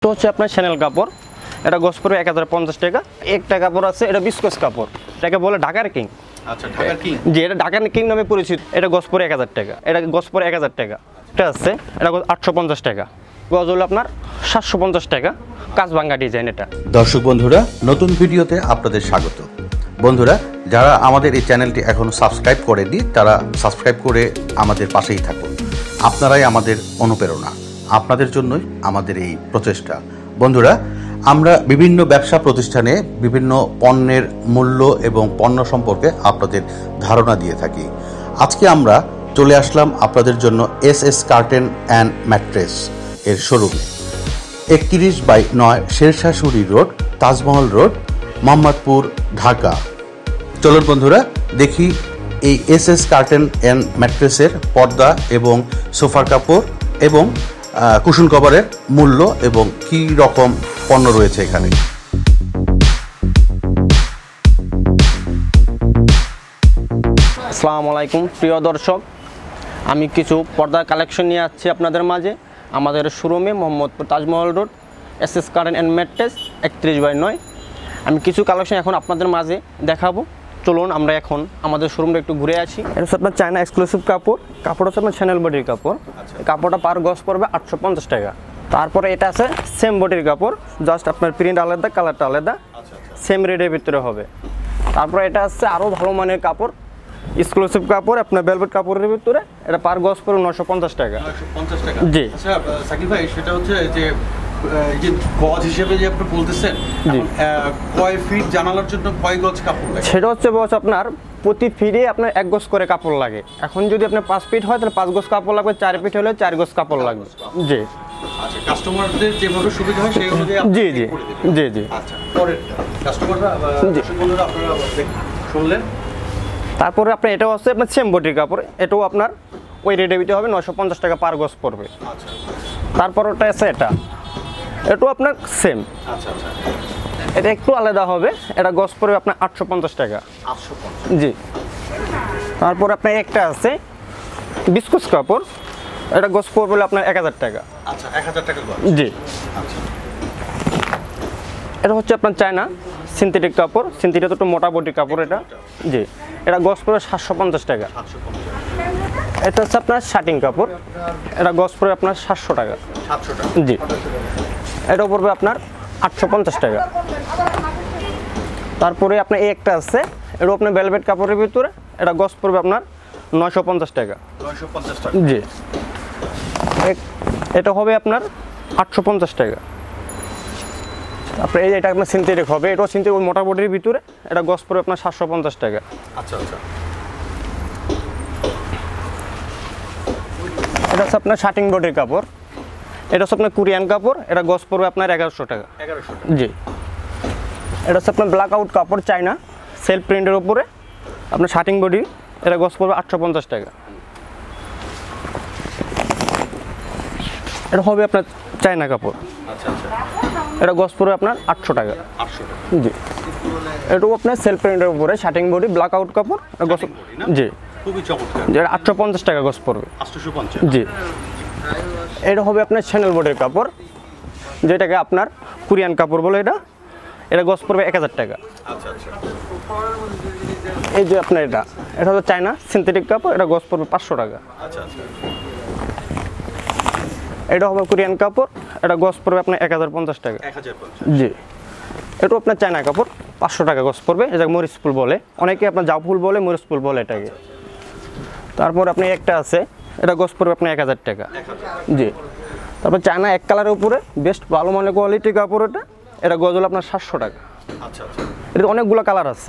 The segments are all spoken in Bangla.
একটা হচ্ছে আপনার চ্যানেল কাপড়, এটা গজ পড়বে 1050 টাকা। একটা কাপড় আছে, এটা বিস্কস কাপড়, এটাকে বলে ঢাকার কিং। আচ্ছা, ঢাকার কিং, জি, এটা ঢাকার কিং নামে পরিচিত। এটা গজ পড়ে 1000 টাকা, এটা গজ পড়ে 1000 টাকা। এটা আছে, এটা 850 টাকা। গজ হলো আপনার 750 টাকা, কাজ ভাঙ্গা ডিজাইন। এটা দর্শক বন্ধুরা, নতুন ভিডিওতে আপনাদের স্বাগত। বন্ধুরা, যারা আমাদের এই চ্যানেলটি এখনো সাবস্ক্রাইব করেনি তারা সাবস্ক্রাইব করে আমাদের পাশেই থাকুন। আপনারাই আমাদের অনুপ্রেরণা, আপনাদের জন্যই আমাদের এই প্রচেষ্টা। বন্ধুরা, আমরা বিভিন্ন ব্যবসা প্রতিষ্ঠানে বিভিন্ন পণ্যের মূল্য এবং পণ্য সম্পর্কে আপনাদের ধারণা দিয়ে থাকি। আজকে আমরা চলে আসলাম আপনাদের জন্য এস কার্টেন অ্যান্ড ম্যাট্রেস এর শোরুমে, 31/9 sher road, Taj Mahal road, Mohammadpur, Dhaka. চলুন বন্ধুরা, দেখি এই এস কার্টেন অ্যান্ড ম্যাট্রেসের পর্দা এবং সোফার কাপড় এবং কুশন কভারের মূল্য এবং কী রকম পণ্য রয়েছে এখানে। আসসালামু আলাইকুম প্রিয় দর্শক, আমি কিছু পর্দার কালেকশন নিয়ে আসছি আপনাদের মাঝে আমাদের শোরুমে, Mohammadpur, Taj Mahal road, S curtain and mattress, 31/9। আমি কিছু কালেকশন এখন আপনাদের মাঝে দেখাবো। চলুন আমরা এখন আমাদের শোরুমটা একটু ঘুরে আসি। এটা হচ্ছে আপনার চায়না এক্সক্লুসিভ কাপড়, কাপড় হচ্ছে আপনার চ্যানেল বডির কাপড়। কাপড়টা পার গজ পড়বে 850 টাকা। তারপরে এটা আছে সেম বডির কাপড়, জাস্ট আপনার প্রিন্ট আলাদা, কালারটা আলাদা, সেম রেটের ভিতরে হবে। তারপরে এটা আছে আরও ভালো মানের কাপড়, এক্সক্লুসিভ কাপড়, আপনার ভেলভেট কাপড়ের ভিতরে। এটা পার গজ পড়বে 950 টাকা। 950 টাকা, জি। আচ্ছা সাকিব ভাই, সেটা হচ্ছে যে গজ হিসেবে যে আপনি বলতেছেন, কয় ফিট জানালার জন্য কয় গজ কাপড় লাগে? সেটা হচ্ছে বস আপনার প্রতি ফিটে আপনার 1 গজ করে কাপড় লাগে। এখন যদি আপনার 5 ফিট হয় তাহলে 5 গজ কাপড় লাগবে, 4 ফিট হলে 4 গজ কাপড় লাগবে। জি, আচ্ছা, কাস্টমারদের যেভাবে সুবিধা হয় সেই অনুযায়ী জি জি জি জি। আচ্ছা, পরের কাস্টমাররা বন্ধুরা আপনারা শুনলেন। তারপরে আপনার এটাও আছে আপনার সেম বডির কাপড়, এটাও আপনার ওই রেটে বিতে হবে, 950 টাকা পার গজ পড়বে। আচ্ছা, তারপর ওটা আছে এটাও আপনার সেম। আচ্ছা আচ্ছা, এটা একটু আলাদা হবে, এটা গজ পড়বে আপনার 850 টাকা। 850, জি। তারপর আপনার একটা আছে বিস্কুস কাপড়, এটা গজ পড়বে আপনার 1000 টাকা। আচ্ছা, 1000 টাকা গজ। জি। আচ্ছা, এটা হচ্ছে আপনার চায়না সিনথেটিক কাপড়, সিনথেটিক একটু মোটা বডির কাপড় এটা। জি, এটা গজ পড়বে 750 টাকা। 750, এটা হচ্ছে আপনার শার্টিং কাপড়, এটা গজ পড়বে আপনার 700 টাকা। 700 টাকা, জি। এটা পড়বে আপনার 850 টাকা। তারপরে আপনার এই একটা আছে, এটা আপনার ভেলভেট কাপড়ের ভিতরে, এটা গজ পড়বে আপনার 950 টাকা। 950 টাকা, জি। এটা হবে আপনার 850 টাকা। তারপরে এটা আপনার সিনথেটিক হবে, এটাও সিনথেটিক মোটা বডির ভিতরে, এটা গজ পড়বে আপনার 750 টাকা। আচ্ছা আচ্ছা, এটা হচ্ছে আপনার শার্টিং বডির কাপড়, এটা হচ্ছে আপনার কোরিয়ান কাপড়, এটা গজ পড়বে আপনার 1100 টাকা। 1100 টাকা, জি। এটা হচ্ছে আপনার ব্ল্যাক আউট কাপড়, চায়না সেলফ প্রিন্টের উপরে আপনার শার্টিং বডি, এটা গজ পড়বে 850 টাকা। এটা হবে আপনার চায়না কাপড়, আচ্ছা আচ্ছা, এটা গজ পড়বে আপনার 800 টাকা। 800 টাকা, জি। এটাও আপনার সেলফ প্রিন্টের উপরে শার্টিং বডি, ব্ল্যাক আউট কাপড়, এটা গজ, জি, খুবই চমৎকার। যেটা 850 টাকা গজ পড়বে। 850, জি। এটা হবে আপনার চ্যানেল বডির কাপড়, যেটাকে আপনার কোরিয়ান কাপড় বলে। এটা গজ পড়বে 1000 টাকা। আচ্ছা আচ্ছা, এই যে আপনার এটা হলো চায়না সিনথেটিক কাপড়, এটা গজ পড়বে 500 টাকা। আচ্ছা আচ্ছা, এটা হবে কোরিয়ান কাপড়, এটা গজ পড়বে আপনার 1050 টাকা। 1050, জি। এটাও আপনার চায়না কাপড়, 500 টাকা গজ পড়বে, এটা মরিচ ফুল বলে, অনেকে আপনার জাউ ফুল বলে, মরিচ ফুল বলে এটাকে। তারপর আপনি একটা আছে, এটা গজ পড়বে আপনার 1000 টাকা। জি। তারপর চায়না এক কালারের উপরে বেস্ট ভালো মানের কোয়ালিটি কাপড়, এটা গজ হলো আপনার 700 টাকা। আচ্ছা আচ্ছা, এটা অনেকগুলো কালার আছে।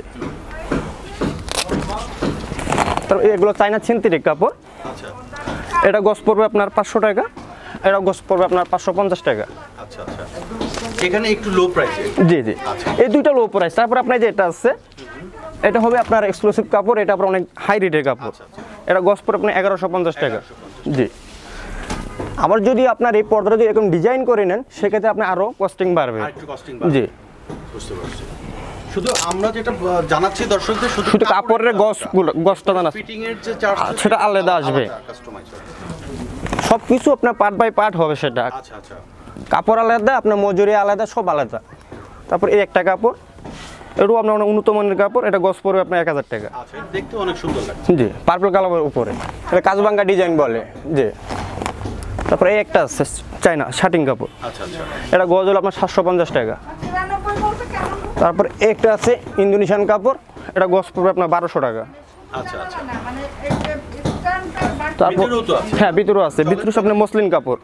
তারপর এগুলো চায়না সিনথেটিক কাপড়, আচ্ছা এটা গজ পড়বে আপনার 500 টাকা, এটা গজ পড়বে আপনার 550 টাকা। আচ্ছা আচ্ছা, এখানে একটু লো প্রাইসে। জি জি, এই দুইটা লো প্রাইস। তারপর আপনার যে এটা আছে, এটা হবে আপনার এক্সক্লুসিভ কাপড়, এটা আপনার অনেক হাই রেটের কাপড়, এটা গজ পড়বে আপনার 1150 টাকা। জি। আবার যদি আপনার এই পর্দাটা যদি এরকম ডিজাইন করে নেন, সেক্ষেত্রে আপনার আরও কস্টিং বাড়বে। জি। বুঝতে পারছি। শুধু আমরা যেটা জানাচ্ছি দর্শকদের, শুধু কাপড়ের গজটা জানাচ্ছি, ফিটিং এর যে চার্জ সেটা আলাদা আসবে। কাস্টমাইজ সব কিছু আপনার পার্ট বাই পার্ট হবে সেটা। আচ্ছা আচ্ছা, কাপড় আলাদা, আপনার মজুরি আলাদা, সব আলাদা। তারপর এই একটা কাপড়, এটাও আপনার উন্নত মানের কাপড়, এটা গজ পড়বে আপনার 1000 টাকা। আচ্ছা, দেখতে অনেক সুন্দর লাগছে। জি, পার্পল কালারের উপরে, এটা কাজবাঙ্গা ডিজাইন বলে। জি, তারপরে এই একটা আছে চাইনা শার্টিং কাপড়, আচ্ছা আচ্ছা, এটা গজ হলো আপনার 750 টাকা। তারপর একটা আছে ইন্দোনেশিয়ান কাপড়, এটা গজ পড়বে আপনার 1200 টাকা। আচ্ছা আচ্ছা, তারপর ভিতরেও তো আছে? হ্যাঁ, ভিতরেও আছে, ভিতরে আপনার মসলিন কাপড়,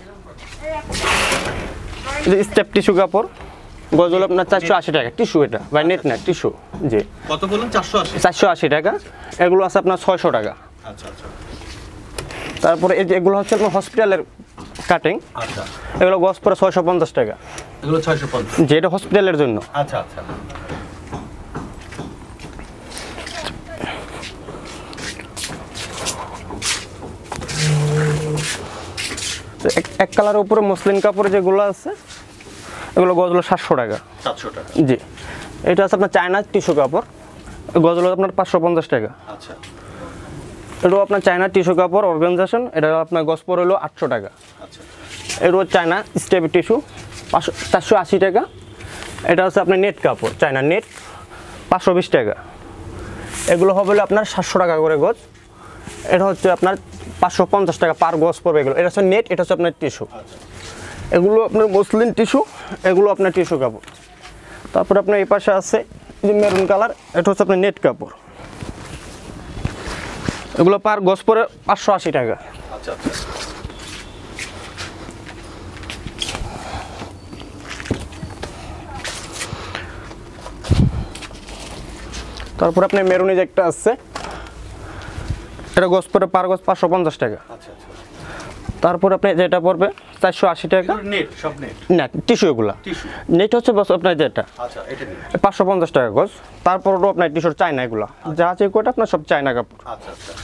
স্টেপ টিস্যু কাপড়, গজ হলো আপনার 480 টাকা। টিস্যু এটা ভাই, নেট না, টিস্যু। জি, কত বললেন? 480? 480 টাকা। এগুলো আছে আপনার 600 টাকা। আচ্ছা আচ্ছা তারপরে এই যে এগুলো হচ্ছে আপনার হসপিটালের কাটিং, আচ্ছা, এগুলো গজ পরে 650 টাকা। এগুলো 650? যে এটা হসপিটালের জন্য। আচ্ছা আচ্ছা, এক কালারের উপরে মসলিন কাপড় যেগুলো আছে, এগুলো গজ হলো 700 টাকা। 700 টাকা। জি, এটা আছে আপনার চায়না টিস্যু কাপড়, গজ হলো আপনার 550 টাকা। আচ্ছা, এটাও আপনার চায়না টিস্যু কাপড় অর্গানাইজেশন, এটা আপনার গজ পড়ে হলো 800 টাকা। আচ্ছা, এটাও চায়না স্টেপ টিস্যু 480 টাকা। এটা হচ্ছে আপনার নেট কাপড়, চায়না নেট 520 টাকা। এগুলো হবে হলো আপনার 700 টাকা করে গজ। এটা হচ্ছে আপনার 550 টাকা পার গজ পড়বে। এগুলো এটা হচ্ছে নেট, এটা হচ্ছে আপনার টিস্যু। এগুলো আপনার মসলিন টিস্যু, এগুলো আপনার টিস্যু কাপড়। তারপরে আপনার এই পাশে আছে যে মেরুন কালার, এটা হচ্ছে আপনার নেট কাপড়, এগুলো পার গজ পরে 580 টাকা। আচ্ছা আচ্ছা, তারপরে আপনার মেরুনি যে একটা আছে, এটা গজ পরে পার গজ 550 টাকা। আচ্ছা আচ্ছা, তারপর আপনি যেটা পড়বে 480 টাকা। নেট, সব নেট? না, টিস্যু এগুলা। টিস্যু? নেট হচ্ছে বস আপনার যেটা আচ্ছা, এটা নেট। 550 টাকা গজ। তারপরও আপনার টিস্যুর চায়না, এগুলা যা আছে কোটা আপনার সব চায়না কাপড়। আচ্ছা আচ্ছা,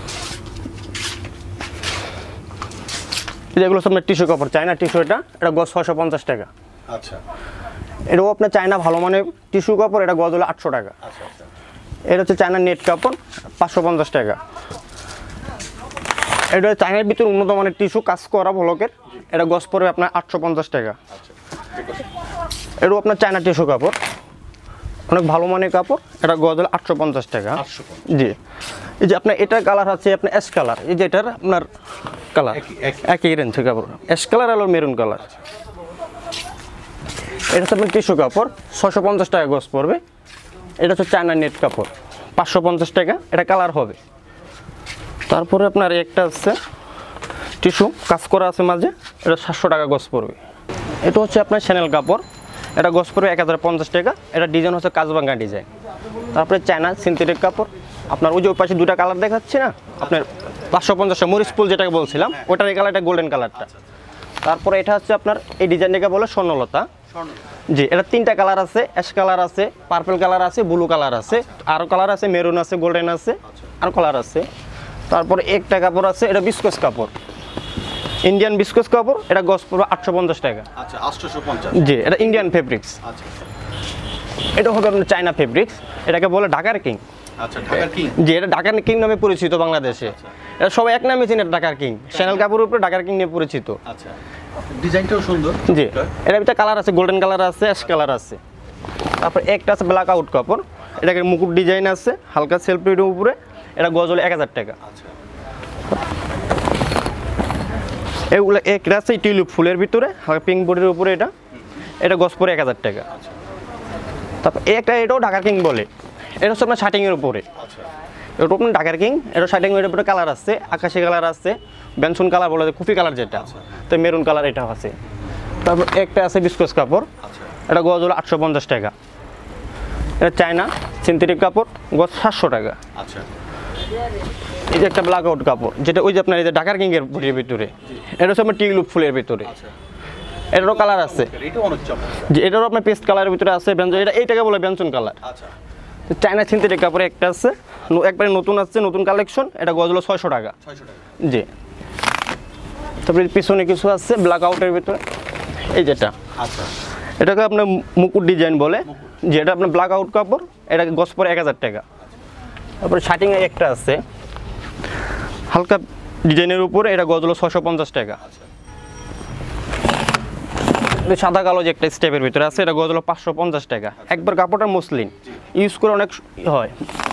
যেগুলো সব আপনার টিস্যু কাপড়, চায়না টিস্যু, এটা গজ 650 টাকা। আচ্ছা এটাও আপনার চায়না ভালো মানের টিস্যু কাপড়, এটা গজ হলো 800 টাকা। আচ্ছা আচ্ছা, এটা হচ্ছে চায়না নেট কাপড় 550 টাকা। এটা চায়নার ভিতরে উন্নত মানের টিস্যু কাজ করা ব্লকের, এটা গজ পড়বে আপনার 850 টাকা। আচ্ছা, এটাও আপনার চায়না টিস্যু কাপড়, অনেক ভালো মানের কাপড়, এটা গজ হলো 850 টাকা। 850? জি, এই যে আপনার এটা কালার আছে আপনার অ্যাশ কালার, এই যে এটার আপনার কালার একই রেঞ্জের কাপড়, অ্যাশ কালার আর মেরুন কালার। এটা হচ্ছে আপনার টিস্যু কাপড় 650 টাকা গজ পড়বে। এটা হচ্ছে চায়না নেট কাপড় 550 টাকা, এটা কালার হবে। তারপরে আপনার একটা আছে টিস্যু কাজ করা আছে মাঝে, এটা 700 টাকা গজ পড়বে। এটা হচ্ছে আপনার চ্যানেল কাপড়, এটা গজ পড়বে 1050 টাকা। এটা ডিজাইন হচ্ছে কাজবাঙ্গা ডিজাইন। তারপরে চায়না সিনথেটিক কাপড়, আপনার ওই যে ওই পাশে দুটা কালার দেখাচ্ছে না আপনার 550 মরিচ ফুল যেটাকে বলছিলাম, ওটার এই কালারটা গোল্ডেন কালারটা। তারপরে এটা হচ্ছে আপনার এই ডিজাইনটাকে বলে স্বর্ণলতা। জি, এটা 3টা কালার আছে, অ্যাশ কালার আছে, পার্পল কালার আছে, ব্লু কালার আছে, আরও কালার আছে, মেরুন আছে, গোল্ডেন আছে, আর কালার আছে। তারপরে একটা কাপড় আছে, এটা বিস্কস কাপড়, ইন্ডিয়ান বিস্কস কাপড়, এটা গজ পড়বে 850 টাকা। আচ্ছা, 850? জি, এটা ইন্ডিয়ান ফেব্রিক্স। আচ্ছা, এটা হবে আপনার চায়না ফেব্রিক্স, এটাকে বলে ঢাকার কিং। আচ্ছা, ঢাকার কিং? জি, এটা ঢাকার কিং নামে পরিচিত বাংলাদেশে। এটা সবাই এক নামে চিনে, ঢাকার কিং। চ্যানেল কাপড়ের উপরে ঢাকার কিং নিয়ে পরিচিত। আচ্ছা, ডিজাইনটাও সুন্দর। জি, এর ভিতরে কালার আছে, গোল্ডেন কালার আছে, অ্যাশ কালার আছে। তারপর একটা আছে ব্ল্যাক আউট কাপড়, এটাকে মুকুট ডিজাইন আছে হালকা সেলফ প্রিন্টের উপরে, এটা গজ হলো 1000 টাকা। আচ্ছা, এগুলো একটা আছে টিউলিপ ফুলের ভিতরে হালকা পিঙ্ক বডির উপরে, এটা গজ পড়ে 1000 টাকা। তারপর একটা, এটাও ঢাকার কিং বলে, এটা হচ্ছে আপনার শার্টিংয়ের উপরে। আচ্ছা, এটা আপনার ঢাকার কিং, এটা শার্টিংয়ের উপরে কালার আছে, আকাশি কালার আছে, বেনসন কালার বলে, কফি কালার যেটা, তো মেরুন কালার এটাও আছে। তারপর একটা আছে বিস্কস কাপড়, আচ্ছা, এটা গজ হলো 850 টাকা। এটা চায়না সিনথেটিক কাপড়, গজ 700 টাকা। আচ্ছা, এই যে একটা ব্ল্যাক আউট কাপড়, যেটা ওই যে আপনার এই যে ঢাকার কিংয়ের বডির ভিতরে, এটা হচ্ছে আপনার টিউলিপ ফুলের ভিতরে, এটারও কালার আছে। এটা অনেক চমৎকার। যে এটারও আপনার পেস্ট কালারের ভিতরে আছে, এটা এইটাকে বলে বেনসন কালার। আচ্ছা, চায়না সিনথেটিক কাপড়ে একটা আছে, একবারে নতুন আসছে, নতুন কালেকশন, এটা গজ হলো 600 টাকা। 600 টাকা? জি। তারপরে পিছনে কিছু আছে ব্ল্যাক আউটের ভিতরে, এই যেটা, আচ্ছা, এটাকে আপনার মুকুট ডিজাইন বলে, যেটা আপনার ব্ল্যাক আউট কাপড়, এটা গজ পরে 1000 টাকা। তারপরে শার্টিংয়ে একটা আছে হালকা ডিজাইনের উপরে, এটা গজ হলো 650 টাকা। সাদা কালো যে একটা স্টেপের ভিতরে আছে, এটা গজ হলো 550 টাকা। একবার কাপড়টা মসলিন, ইউজ করে অনেক হয়।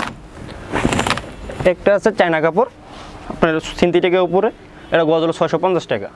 একটা আছে চায়না কাপড় আপনার সিনথেটিকের উপরে, এটা গজ হলো 650 টাকা।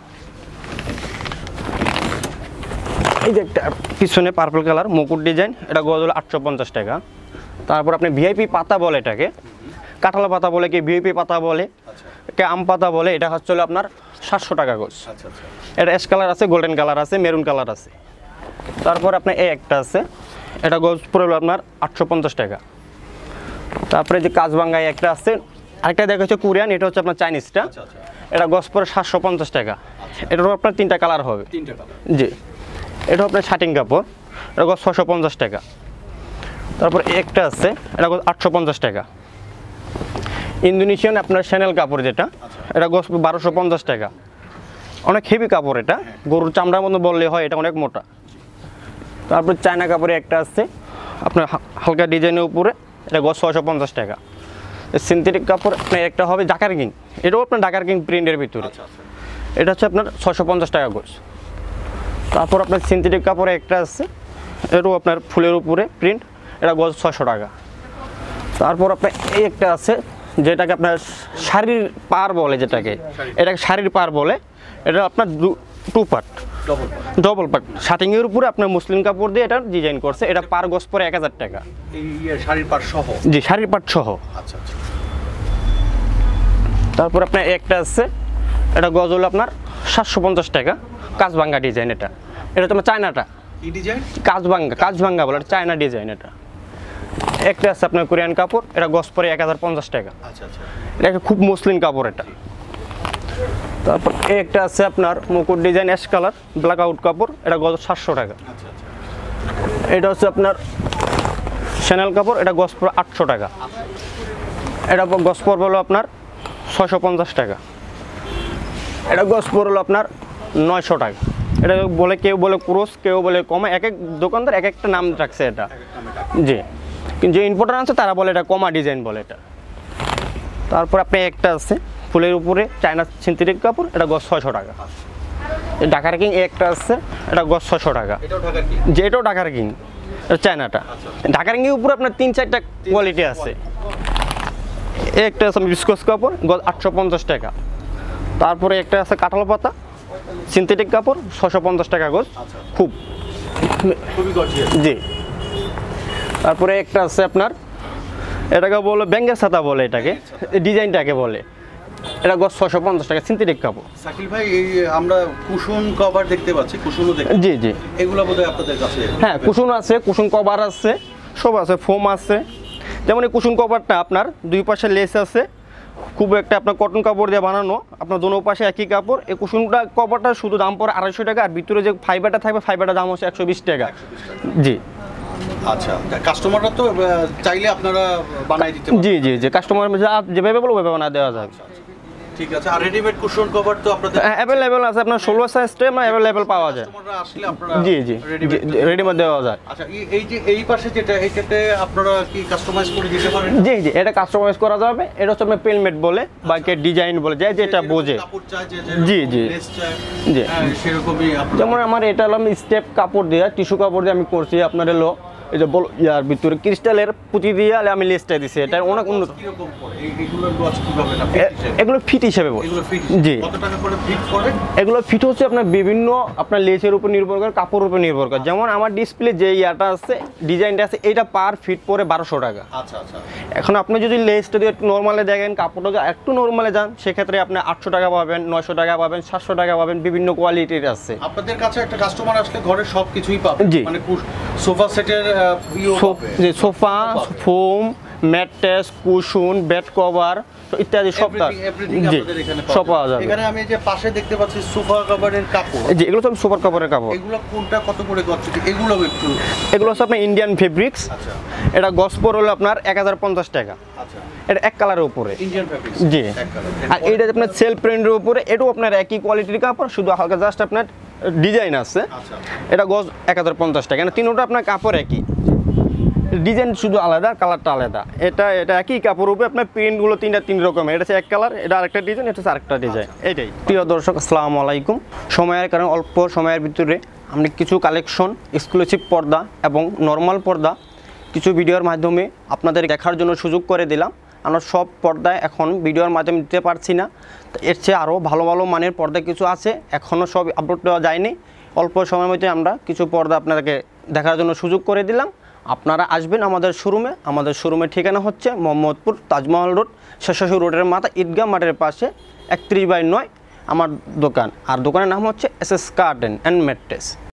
এই যে একটা পিছনে পার্পল কালার মুকুট ডিজাইন, এটা গজ হলো 850 টাকা। তারপর আপনি ভিআইপি পাতা বলে, এটাকে কাঁঠাল পাতা বলে, কি ভিআইপি পাতা বলে, কে আম পাতা বলে, এটা হচ্ছে আপনার 700 টাকা গজ। এটা অ্যাশ কালার আছে, গোল্ডেন কালার আছে, মেরুন কালার আছে। তারপর আপনার এই একটা আছে, এটা গজ পড়লো আপনার 850 টাকা। তারপরে যে কাজবাঙ্গায় একটা আছে, আরেকটা দেখা হচ্ছে কোরিয়ান, এটা হচ্ছে আপনার চাইনিজটা, এটা গজ পড়ে 750 টাকা। এটারও আপনার 3টা কালার হবে। জি, এটা আপনার শাটিং কাপড়, এটা গজ 650 টাকা। তারপর একটা আছে, এটা গজ 850 টাকা। ইন্দোনেশিয়ান আপনার শ্যানেল কাপড় যেটা, এটা গজ 1250 টাকা। অনেক হেভি কাপড়, এটা গরুর চামড়ার মতো বললে হয়, এটা অনেক মোটা। তারপর চায়না কাপড়ে একটা আছে আপনার হালকা ডিজাইনের উপরে, এটা গজ 650 টাকা। সিনথেটিক কাপড় আপনার একটা হবে ঢাকার কিং, এটাও আপনার ঢাকার কিং প্রিন্টের ভিতরে, এটা হচ্ছে আপনার 650 টাকা গজ। তারপর আপনার সিনথেটিক কাপড়ে একটা আছে, এটাও আপনার ফুলের উপরে প্রিন্ট, এটা গজ 600 টাকা। তারপর আপনার এই একটা আছে, যেটাকে আপনার শাড়ির পার বলে, যেটাকে এটাকে শাড়ির পার বলে, এটা আপনার 2 পার্ট ডবল পার্ট শাটিংয়ের উপরে আপনার মুসলিম কাপড় দিয়ে এটা ডিজাইন করছে, এটা পার গজ পরে 1000 টাকা। এই শাড়ির পাট সহ? জি, শাড়ির পাট সহ। আচ্ছা। তারপর আপনার একটা আছে, এটা গজ হলো আপনার 750 টাকা, কাজভাঙ্গা ডিজাইন। এটা তোমার চায়নাটা কি ডিজাইন? কাজভাঙ্গা বলে, এটা চায়না ডিজাইন। একটা আছে আপনার কোরিয়ান কাপড়, এটা গজ পরে 1050 টাকা। আচ্ছা। এটা খুব মসলিন কাপড় এটা। তারপর একটা আছে আপনার মুকুট design ash colour black out কাপড়, এটা গজ 700 টাকা। এটা হচ্ছে আপনার শ্যানেল কাপড়, এটা গজ পড়ে 800 টাকা। এটা গজ পড়বে হলো আপনার 650 টাকা। এটা গজ পড়লো আপনার 900 টাকা। এটা বলে, কেউ বলে ক্রস, কেউ বলে কমা, এক এক দোকানদার এক একটা নাম রাখছে এটা। জি, কিন্তু যে ইম্পোর্টার আছে তারা বলে এটা কমা ডিজাইন বলে এটা। তারপর আপনি একটা আছে ফুলের উপরে চায়না সিনথেটিক কাপড়, এটা গজ 600 টাকা। ঢাকার কিং একটা আছে, এটা গজ 600 টাকা। যে এটাও ঢাকার কিং, এটা চায়নাটা। ঢাকার কিংয়ের উপরে আপনার 3-4টা কোয়ালিটি আছে। একটা আছে বিস্কস কাপড়, গজ 850 টাকা। তারপরে একটা আছে কাঁঠাল পাতা সিনথেটিক কাপড়, 650 টাকা গজ, খুবই গর্জিয়াস। জি। তারপরে একটা আছে আপনার, এটাকে বলে ব্যাঙ্গের ছাতা বলে, এটাকে ডিজাইনটাকে বলে, এটা গজ 650 টাকা, সিনথেটিক কাপড়। শাকিল ভাই, এই আমরা কুশন কভার দেখতে পাচ্ছি, কুশনও দেখতে। জি। এগুলো বোধহয় আপনাদের কাছে? হ্যাঁ, কুশন আছে, কুশন কভার আছে, সব আছে, ফোম আছে। যেমন এই কুশন কভারটা আপনার 2 পাশে লেস আছে, খুব একটা আপনার কটন কাপড় দিয়ে বানানো, আপনার দোনো পাশে একই কাপড়। এই কুশনটা কভারটা শুধু দাম পড়ে 250 টাকা, আর ভিতরে যে ফাইবারটা থাকবে, ফাইবারটার দাম হচ্ছে 120 টাকা। জি। আচ্ছা, কাস্টমাররা তো চাইলে আপনারা বানাই দিতে পারেন? জি, কাস্টমার যেভাবে বলবো ওইভাবে বানিয়ে দেওয়া যাবে। ঠিক আছে। আর রেডিমেড কুশন কভার তো আপনাদের অ্যাভেলেবেল আছে, আপনার 16 সাইজটা মানে অ্যাভেলেবেল পাওয়া যায়। কাস্টমাররা আসলে আপনারা জি, রেডিমেড দেওয়া যায়। আচ্ছা, এই যে এই পাশে যেটা, এটাতে আপনারা কি কাস্টমাইজ করে দিতে পারেন? জি, এটা কাস্টমাইজ করা যাবে। এটা হচ্ছে আপনার পেলমেট বলে, বা কে ডিজাইন বলে, যেটা বোঝে। জি, সেরকমই। যেমন আমার এটা হলো স্টেপ কাপড় দিয়ে, টিস্যু কাপড় দিয়ে আমি করছি। আপনার এলো এই যে ইয়ার ভিতরে ক্রিস্টালের পুঁতি দিয়ে আমি লেসটা দিছি, এটা অনেক উন্নত। এগুলো ফিট হিসেবে বলে। জি। এগুলো ফিট হচ্ছে আপনার বিভিন্ন আপনার লেসের উপর নির্ভর করে, কাপড়ের উপর নির্ভর করে। যেমন আমার ডিসপ্লে যে ইয়াটা আছে, ডিজাইনটা আছে, এটা পার ফিট পরে 1200 টাকা। আচ্ছা। এখন আপনি যদি লেসটা দিয়ে একটু নর্মালে দেখেন, কাপড়টা একটু নর্মালে যান, সেক্ষেত্রে আপনি 800 টাকা পাবেন, 900 টাকা পাবেন, 700 টাকা পাবেন, বিভিন্ন কোয়ালিটির আছে। আপনাদের কাছে একটা কাস্টমার আসলে ঘরে সব কিছুই পাবে, মানে সোফা সেটের sofa, foam, mattress, cushion, bed cover ইত্যাদি সব সব পাওয়া যাবে। এখানে আমি যে পাশে দেখতে পাচ্ছি সোফা কভারের কাপড়, জি, এগুলো সব সোফা কভারের কাপড়। এগুলো কোনটা কত করে গজ? এগুলো একটু, এগুলো হচ্ছে আপনার ইন্ডিয়ান ফেব্রিক্স। আচ্ছা। এটা গজ পড়ে হলো আপনার 1050 টাকা। আচ্ছা। এটা এক কালারের উপরে, ইন্ডিয়ান ফেব্রিক্স। জি। আর এটা আপনার সেলফ প্রিন্টের উপরে, এটাও আপনার একই কোয়ালিটির কাপড়, শুধু হালকা জাস্ট আপনার ডিজাইন আছে। আচ্ছা। এটা গজ 1050 টাকা। তিনটা আপনার কাপড় একই। ডিজাইন শুধু আলাদা, কালারটা আলাদা। এটা একই কাপড় উপরে আপনার প্রিন্টগুলো তিন রকমের। এটা হচ্ছে এক কালার, এটা আরেকটা ডিজাইন, এটা হচ্ছে আরেকটা ডিজাইন। এটাই প্রিয় দর্শক, আসসালামু আলাইকুম। সময়ের কারণে অল্প সময়ের ভিতরে আমি কিছু কালেকশন, এক্সক্লুসিভ পর্দা এবং নর্মাল পর্দা কিছু ভিডিওর মাধ্যমে আপনাদের দেখার জন্য সুযোগ করে দিলাম। আমরা সব পর্দায় এখন ভিডিওর মাধ্যমে দিতে পারছি না, এর চেয়ে আরও ভালো ভালো মানের পর্দা কিছু আছে, এখনও সব আপলোড দেওয়া যায়নি। অল্প সময়ের মধ্যে আমরা কিছু পর্দা আপনাদেরকে দেখার জন্য সুযোগ করে দিলাম। আপনারা আসবেন আমাদের শোরুমে। আমাদের শোরুমের ঠিকানা হচ্ছে মোহাম্মদপুর তাজমহল রোড, শেষাশু রোডের মাথা ঈদগাহ মাঠের পাশে 31/9 আমার দোকান। আর দোকানের নাম হচ্ছে SS কার্টেন অ্যান্ড ম্যাট্রেস।